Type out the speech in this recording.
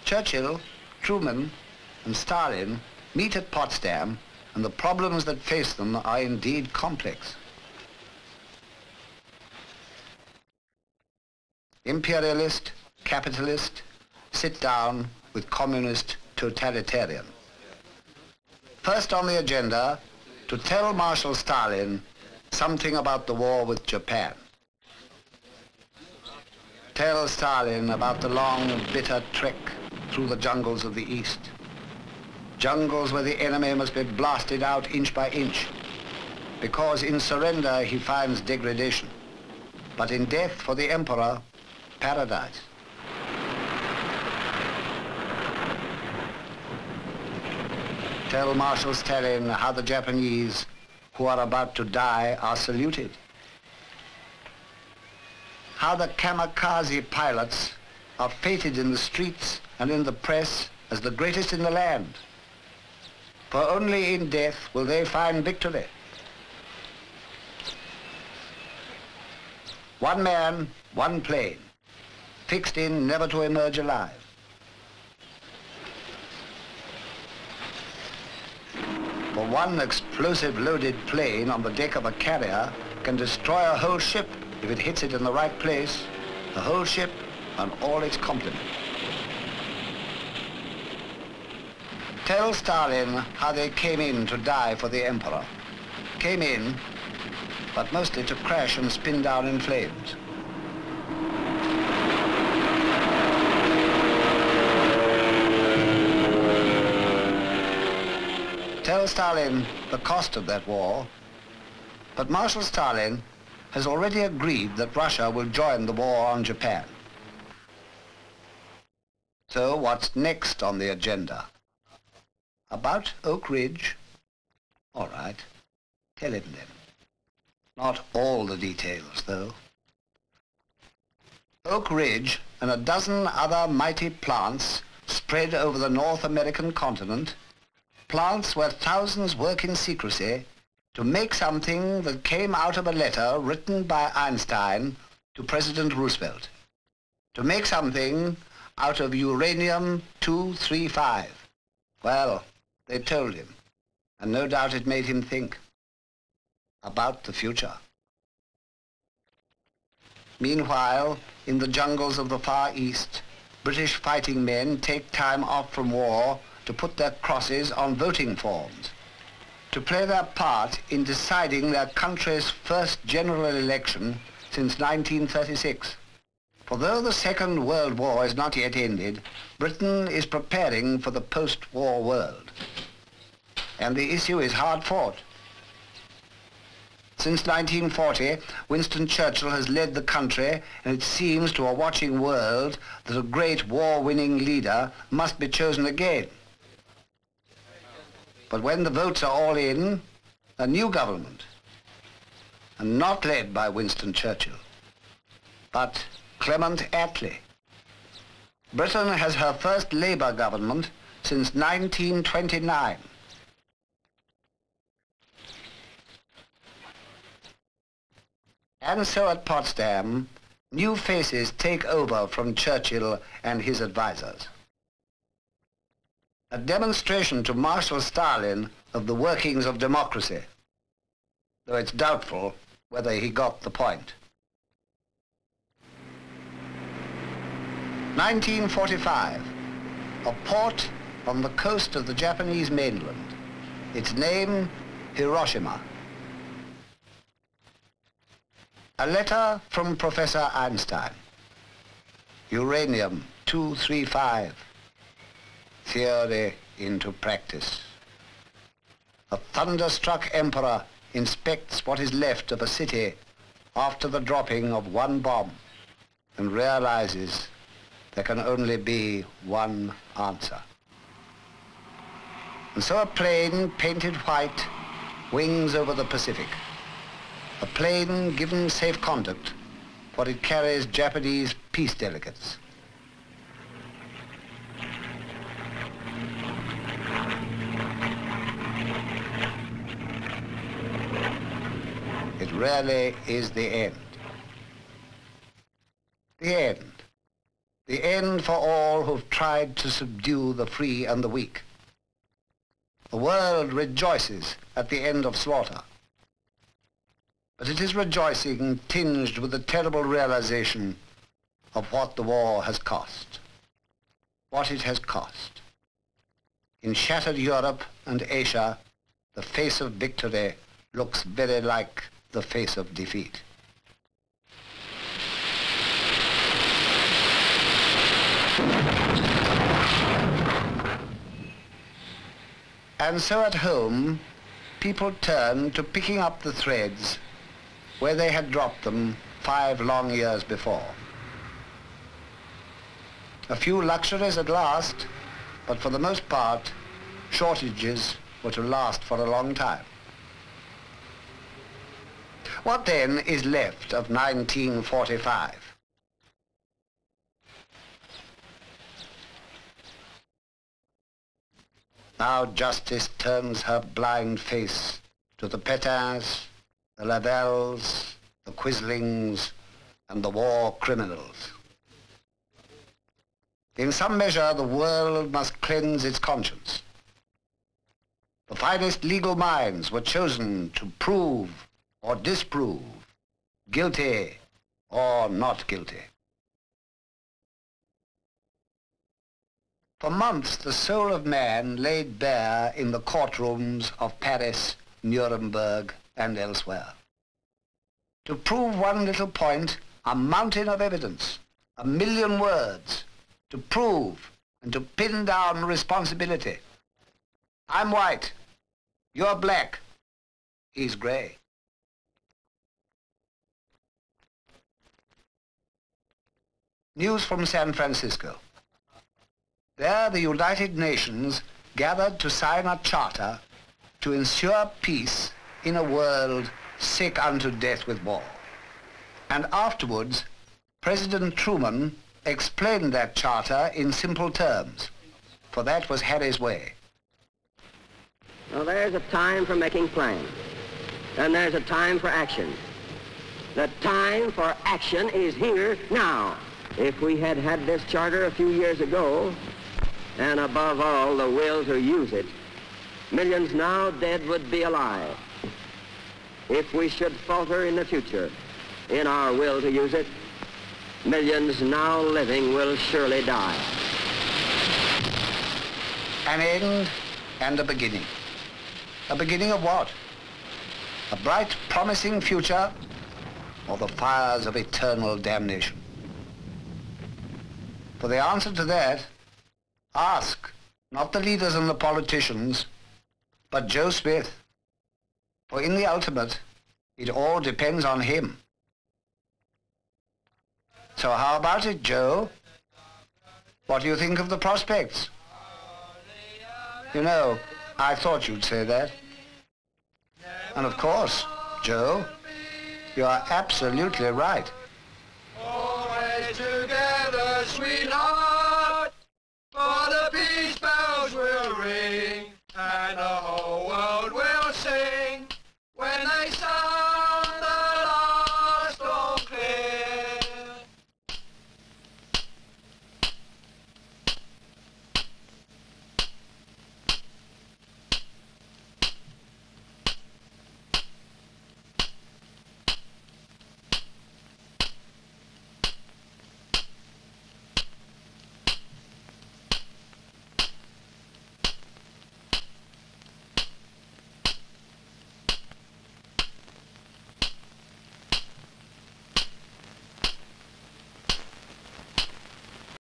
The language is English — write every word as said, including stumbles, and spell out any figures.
Churchill, Truman, and Stalin meet at Potsdam, and the problems that face them are indeed complex. Imperialist, capitalist, sit down with communist totalitarian. First on the agenda, to tell Marshal Stalin something about the war with Japan. Tell Stalin about the long, bitter trek through the jungles of the East. Jungles where the enemy must be blasted out inch by inch, because in surrender he finds degradation, but in death for the emperor, paradise. Tell Marshal Stalin how the Japanese who are about to die are saluted. How the Kamikaze pilots are feted in the streets and in the press as the greatest in the land. For only in death will they find victory. One man, one plane, fixed in never to emerge alive. For one explosive-loaded plane on the deck of a carrier can destroy a whole ship if it hits it in the right place, the whole ship and all its complement. Tell Stalin how they came in to die for the emperor. Came in, but mostly to crash and spin down in flames. Tell Stalin the cost of that war, but Marshal Stalin has already agreed that Russia will join the war on Japan. So what's next on the agenda? About Oakridge? All right, tell him then. Not all the details, though. Oakridge and a dozen other mighty plants spread over the North American continent, plants where thousands work in secrecy to make something that came out of a letter written by Einstein to President Roosevelt. To make something out of uranium two thirty-five. Well, they told him, and no doubt it made him think about the future. Meanwhile, in the jungles of the Far East, British fighting men take time off from war to put their crosses on voting forms, to play their part in deciding their country's first general election since nineteen thirty-six. For though the Second World War is not yet ended, Britain is preparing for the post-war world. And the issue is hard fought. Since nineteen forty, Winston Churchill has led the country, and it seems to a watching world that a great war-winning leader must be chosen again. But when the votes are all in, a new government, and not led by Winston Churchill, but Clement Attlee. Britain has her first Labour government since nineteen twenty-nine. And so at Potsdam, new faces take over from Churchill and his advisors. A demonstration to Marshal Stalin of the workings of democracy, though it's doubtful whether he got the point. nineteen forty-five, a port on the coast of the Japanese mainland. Its name, Hiroshima. A letter from Professor Einstein. Uranium two thirty-five. Theory into practice. A thunderstruck emperor inspects what is left of a city after the dropping of one bomb and realizes there can only be one answer. And so a plane painted white wings over the Pacific. A plane given safe conduct, for it carries Japanese peace delegates. It really is the end. The end. the end for all who've tried to subdue the free and the weak. The world rejoices at the end of slaughter, but it is rejoicing tinged with the terrible realization of what the war has cost, what it has cost. In shattered Europe and Asia, the face of victory looks very like the face of defeat. And so at home, people turn to picking up the threads where they had dropped them five long years before. A few luxuries at last, but for the most part, shortages were to last for a long time. What then is left of nineteen forty-five? Now justice turns her blind face to the Pathes, the Lavelles, the Quislings, and the war criminals. In some measure, the world must cleanse its conscience. The finest legal minds were chosen to prove or disprove, guilty or not guilty. For months, the soul of man laid bare in the courtrooms of Paris, Nuremberg, and elsewhere. To prove one little point, a mountain of evidence, a million words, to prove and to pin down responsibility. I'm white, you're black, he's gray. News from San Francisco. There, the United Nations gathered to sign a charter to ensure peace in a world sick unto death with war. And afterwards, President Truman explained that charter in simple terms, for that was Harry's way. Well, there's a time for making plans, and there's a time for action. The time for action is here now. If we had had this charter a few years ago, and above all, the will to use it, millions now dead would be alive. If we should falter in the future in our will to use it, millions now living will surely die. An end and a beginning. A beginning of what? A bright, promising future, or the fires of eternal damnation? For the answer to that, ask not the leaders and the politicians, but Joe Smith. For in the ultimate, it all depends on him. So how about it, Joe? What do you think of the prospects? You know, I thought you'd say that. And of course, Joe, you are absolutely right. Always together, sweetheart, for the peace.